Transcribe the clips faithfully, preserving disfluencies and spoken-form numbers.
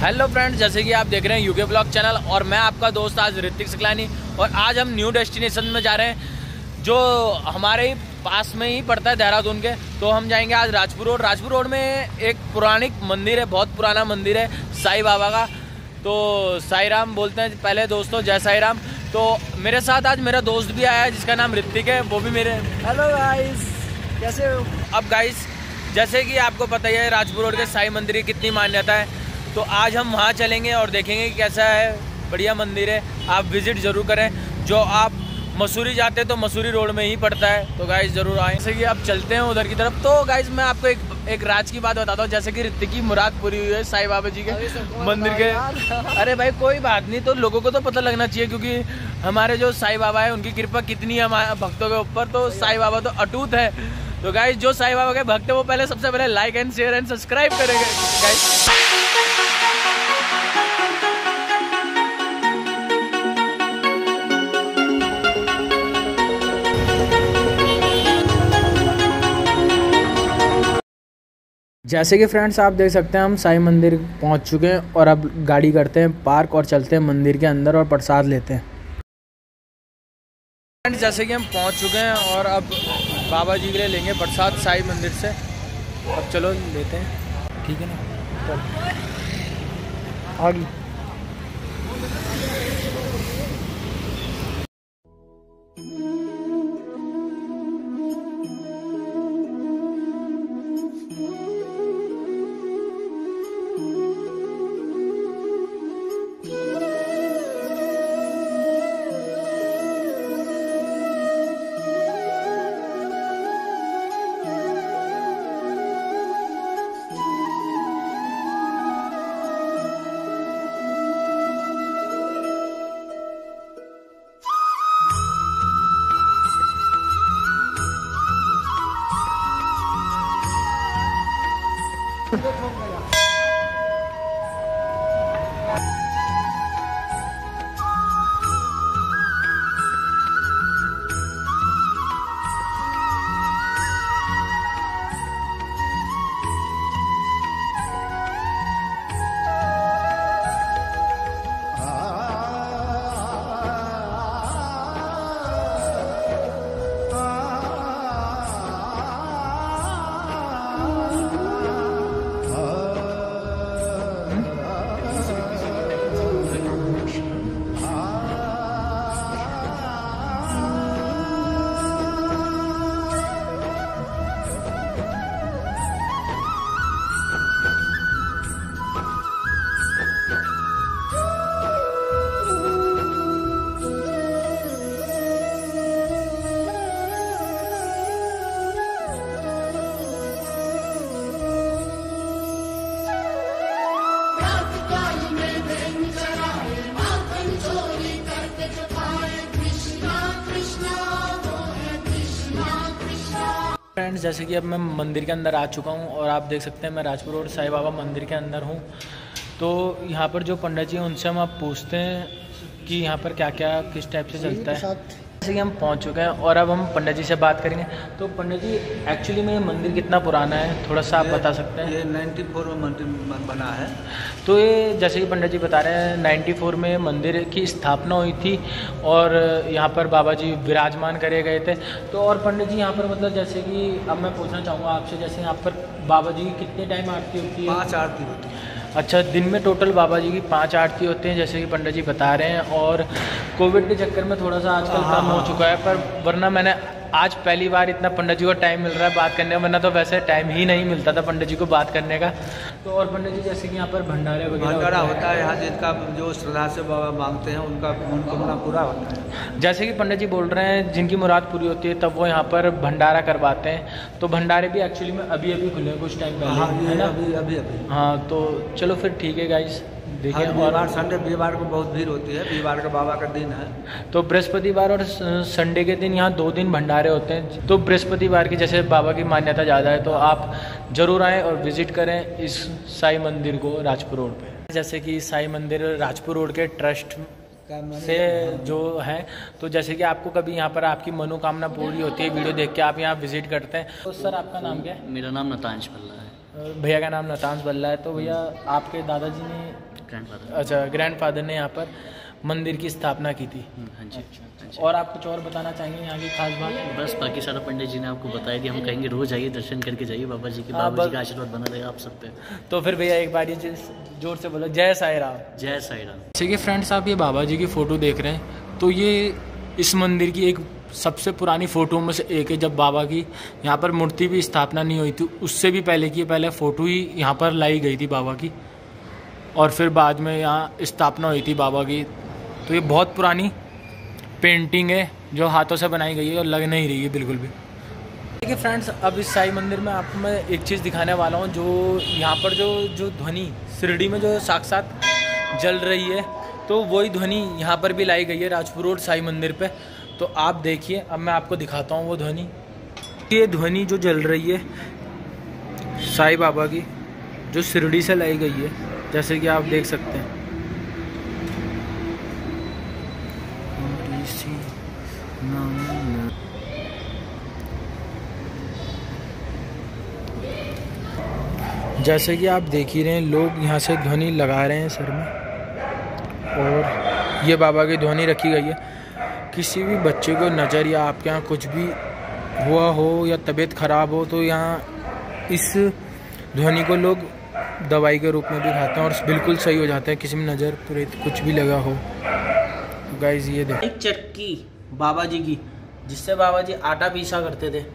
Hello friends, जैसे कि आप देख रहे हैं यूके ब्लॉग चैनल और मैं आपका दोस्त आज ऋतिक सिकलानी। और आज हम न्यू डेस्टिनेशन में जा रहे हैं जो हमारे पास में ही पड़ता है देहरादून के। तो हम जाएंगे आज राजपुर रोड। राजपुर रोड में एक पौराणिक मंदिर है, बहुत पुराना मंदिर है साईं बाबा का। तो साईं राम बोलते हैं पहले दोस्तों, जय साईं राम। तो मेरे साथ आज मेरा दोस्त भी आया है जिसका नाम ऋतिक है, वो भी मेरे। हेलो गाइस, कैसे हो? अब गाइस, जैसे कि आपको पता ही है राजपुर रोड के साईं मंदिर की कितनी मान्यता है, तो आज हम वहाँ चलेंगे और देखेंगे कि कैसा है। बढ़िया मंदिर है, आप विजिट ज़रूर करें। जो आप मसूरी जाते हैं तो मसूरी रोड में ही पड़ता है, तो गाइस ज़रूर आएँ। जैसे कि अब चलते हैं उधर की तरफ। तो गाइस मैं आपको एक एक राज की बात बताता हूँ। जैसे कि ऋतिक की मुराद पूरी हुई है साईं बाबा जी के मंदिर के। अरे भाई कोई बात नहीं, तो लोगों को तो पता लगना चाहिए, क्योंकि हमारे जो साईं बाबा है उनकी कृपा कितनी है हमारे भक्तों के ऊपर। तो साईं बाबा तो अटूट है। तो गाइस जो साईं बाबा के भक्त है वो पहले सबसे पहले like and share and subscribe करेंगे गाइस। जैसे कि फ्रेंड्स आप देख सकते हैं हम साईं मंदिर पहुंच चुके हैं और अब गाड़ी करते हैं पार्क और चलते हैं मंदिर के अंदर और प्रसाद लेते हैं। फ्रेंड्स जैसे कि हम पहुंच चुके हैं और अब बाबा जी के लिए लेंगे प्रसाद साईं मंदिर से। अब चलो लेते हैं, ठीक है ना? आगे फ्रेंड्स, जैसे कि अब मैं मंदिर के अंदर आ चुका हूं और आप देख सकते हैं मैं राजपुर रोड साईं बाबा मंदिर के अंदर हूं। तो यहाँ पर जो पंडित जी हैं उनसे हम आप पूछते हैं कि यहाँ पर क्या क्या किस टाइप से चलता है। जैसे कि हम पहुँच चुके हैं और अब हम पंडित जी से बात करेंगे। तो पंडित जी, एक्चुअली में ये मंदिर कितना पुराना है, थोड़ा सा आप बता सकते हैं? ये चौरानवे में मंदिर बना है। तो ये जैसे कि पंडित जी बता रहे हैं चौरानवे में मंदिर की स्थापना हुई थी और यहाँ पर बाबा जी विराजमान करे गए थे। तो और पंडित जी यहाँ पर मतलब जैसे कि अब मैं पूछना चाहूँगा आपसे, जैसे यहाँ पर बाबा जी की कितने टाइम आरती होती है? पाँच आरती होती है। अच्छा, दिन में टोटल बाबा जी की पांच आरती होते हैं जैसे कि पंडित जी बता रहे हैं। और कोविड के चक्कर में थोड़ा सा आजकल कम हो चुका है, पर वरना मैंने आज पहली बार इतना पंडित जी को टाइम मिल रहा है बात करने का, वरना तो वैसे टाइम ही नहीं मिलता था पंडित जी को बात करने का। तो और पंडित जी जैसे कि यहाँ पर भंडारे वगैरह भंडारा होता है यहाँ, जिनका जो श्रद्धा से बाबा मांगते हैं उनका मनोकामना पूरा होता है। जैसे कि पंडित जी बोल रहे हैं जिनकी मुराद पूरी होती है तब वो यहाँ पर भंडारा करवाते हैं। तो भंडारे भी एक्चुअली में अभी अभी खुले हैं कुछ टाइम पहले, है ना? अभी अभी अभी हाँ, तो चलो फिर ठीक है गाइस, देखिए। वीरवार संडे वीरवार को बहुत भीड़ होती है, वीरवार का बाबा का दिन है। तो बृहस्पतिवार और संडे के दिन यहाँ दो दिन भंडारे होते हैं। तो बृहस्पतिवार की जैसे बाबा की मान्यता ज़्यादा है, तो आप ज़रूर आएँ और विज़िट करें इस साईं मंदिर को राजपुर रोड पे। जैसे कि साईं मंदिर राजपुर रोड के ट्रस्ट से जो है, तो जैसे कि आपको कभी यहाँ पर आपकी मनोकामना पूरी होती है, वीडियो देख के आप यहाँ विजिट करते हैं। तो सर आपका नाम क्या है? मेरा नाम नतांश बल्ला है। भैया का नाम नतांश बल्ला है। तो भैया आपके दादाजी ने ग्रैंडफादर। अच्छा, ग्रैंडफादर ने यहाँ पर मंदिर की स्थापना की थी। हाँ जी, हाँ जी। और आप कुछ और बताना चाहेंगे यहाँ की खास बात? बस बाकी सारा पंडित जी ने आपको बताया कि हम कहेंगे रोज आइए, दर्शन करके जाइए बाबा जी के। हाँ, बाबा जी बस- का आशीर्वाद बना रहेगा आप सब पे। तो फिर भैया एक बार ये चीज़ जोर से बोलो, जय साई राम। जय साई राम। जैसे कि फ्रेंड्स आप ये बाबा जी की फ़ोटो देख रहे हैं, तो ये इस मंदिर की एक सबसे पुरानी फ़ोटो में से एक है। जब बाबा की यहाँ पर मूर्ति भी स्थापना नहीं हुई थी, उससे भी पहले की पहले फ़ोटो ही यहाँ पर लाई गई थी बाबा की, और फिर बाद में यहाँ स्थापना हुई थी बाबा की। तो ये बहुत पुरानी पेंटिंग है जो हाथों से बनाई गई है और लग नहीं रही है बिल्कुल भी। देखिए फ्रेंड्स, अब इस साई मंदिर में आपको मैं एक चीज़ दिखाने वाला हूँ, जो यहाँ पर जो जो ध्वनि शिरडी में जो साक्षात जल रही है, तो वही ध्वनि यहाँ पर भी लाई गई है राजपुर रोड साई मंदिर पे। तो आप देखिए, अब मैं आपको दिखाता हूँ वो ध्वनि। ये ध्वनि जो जल रही है साई बाबा की, जो शिरडी से लाई गई है, जैसे कि आप देख सकते हैं। जैसे कि आप देख ही रहे हैं, लोग यहाँ से ध्वनि लगा रहे हैं सर में, और ये बाबा की ध्वनि रखी गई है। किसी भी बच्चे को नज़र या आपके यहाँ कुछ भी हुआ हो या तबीयत ख़राब हो, तो यहाँ इस ध्वनि को लोग दवाई के रूप में भी खाते हैं और बिल्कुल सही हो जाता है, किसी में नज़र प्रेत कुछ भी लगा हो। तो गाइस ये देखो, एक चक्की बाबा जी की, जिससे बाबा जी आटा पीसा करते थे।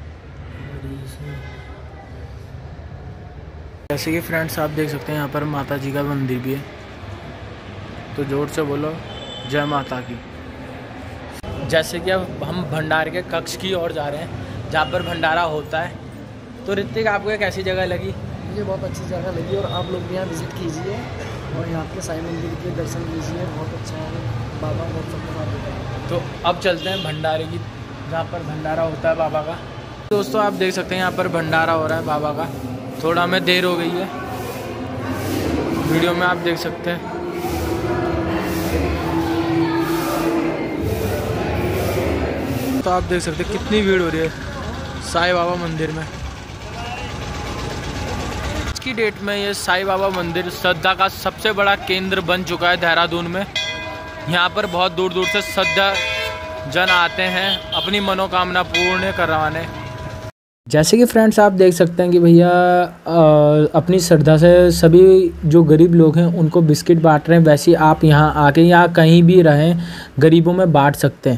जैसे कि फ्रेंड्स आप देख सकते हैं, यहाँ पर माता जी का मंदिर भी है। तो जोर से बोलो जय माता की। जैसे कि अब हम भंडारे के कक्ष की ओर जा रहे हैं, जहाँ पर भंडारा होता है। तो ऋतिक, आपको एक ऐसी जगह लगी? मुझे बहुत अच्छी जगह लगी, और आप लोग भी यहाँ विज़िट कीजिए और यहाँ के साई मंदिर के दर्शन कीजिए, बहुत अच्छा है। बाबा बहुत सबको साथ देता है। तो अब चलते हैं भंडारे की, जहाँ पर भंडारा होता है बाबा का। दोस्तों आप देख सकते हैं, यहाँ पर भंडारा हो रहा है बाबा का। थोड़ा हमें देर हो गई है, वीडियो में आप देख सकते हैं। तो आप देख सकते हैं कितनी भीड़ हो रही है साई बाबा मंदिर में। आज की डेट में ये साई बाबा मंदिर श्रद्धा का सबसे बड़ा केंद्र बन चुका है देहरादून में। यहाँ पर बहुत दूर दूर से श्रद्धा जन आते हैं अपनी मनोकामना पूर्ण करवाने। जैसे कि फ्रेंड्स आप देख सकते हैं कि भैया अपनी श्रद्धा से सभी जो गरीब लोग हैं उनको बिस्किट बांट रहे हैं। वैसे ही आप यहाँ आके या कहीं भी रहें, गरीबों में बांट सकते हैं।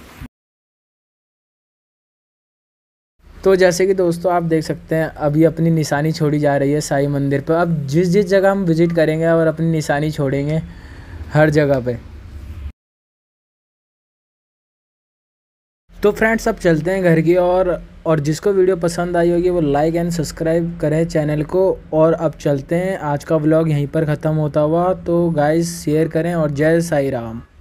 तो जैसे कि दोस्तों आप देख सकते हैं, अभी अपनी निशानी छोड़ी जा रही है साई मंदिर पर। अब जिस जिस जगह हम विज़िट करेंगे और अपनी निशानी छोड़ेंगे हर जगह पे। तो फ्रेंड्स अब चलते हैं घर की और और जिसको वीडियो पसंद आई होगी वो लाइक एंड सब्सक्राइब करें चैनल को। और अब चलते हैं, आज का व्लॉग यहीं पर ख़त्म होता हुआ। तो गाइस शेयर करें और जय साई राम।